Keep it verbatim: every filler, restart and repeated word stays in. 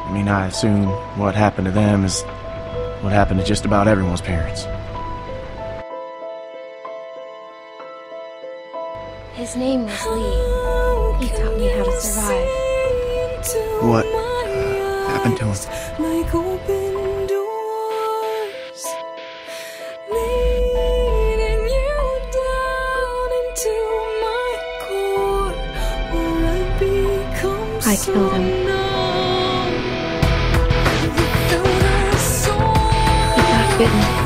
I mean, I assume what happened to them is what happened to just about everyone's parents. His name was Lee. He taught me how to survive. What uh, happened to him? Like open doors, leading you down into my core, where I become I killed him. so numb. Without a soul. He got bitten.